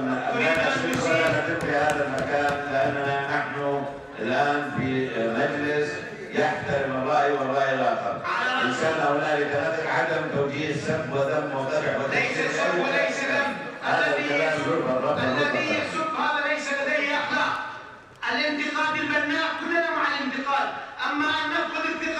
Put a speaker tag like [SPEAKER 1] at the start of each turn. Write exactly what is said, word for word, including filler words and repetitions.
[SPEAKER 1] أريد أن نشير في هذا المكان لأننا نحن الآن في مجلس يحترم الرأي والرأي الآخر. إن كان هنالك نذر عدم توجيه السب وذم وقدح
[SPEAKER 2] ليس سب وليس ذم. الذي الذي يسب هذا ليس لديه أخلاق. الانتقاد البناء كلنا مع الانتقاد، أما أن نفقد